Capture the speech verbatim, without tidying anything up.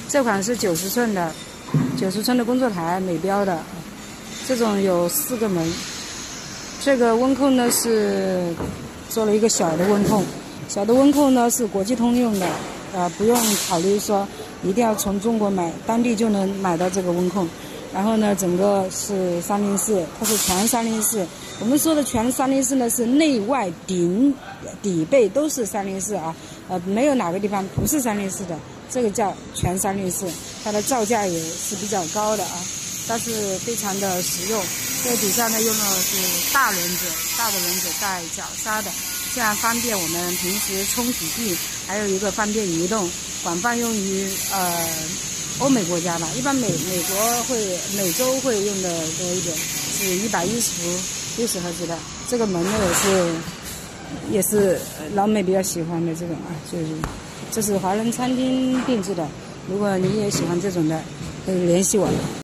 这款是九十寸的，九十寸的工作台，美标的，这种有四个门。这个温控呢是做了一个小的温控，小的温控呢是国际通用的，啊、呃，不用考虑说一定要从中国买，当地就能买到这个温控。然后呢，整个是三零四，它是全三零四。我们说的全三零四呢，是内外顶底背都是三零四啊，呃，没有哪个地方不是三零四的，这个叫全三零四。它的造价也是比较高的啊，但是非常的实用。这个底下呢用的是大轮子，大的轮子带绞杀的，这样方便我们平时冲洗地，还有一个方便移动，广泛用于呃。欧美国家吧，一般美美国会美洲会用的多一点，是一百一十伏六十赫兹的。这个门呢也是也是老美比较喜欢的这种啊，就是这是华人餐厅定制的。如果你也喜欢这种的，可以联系我。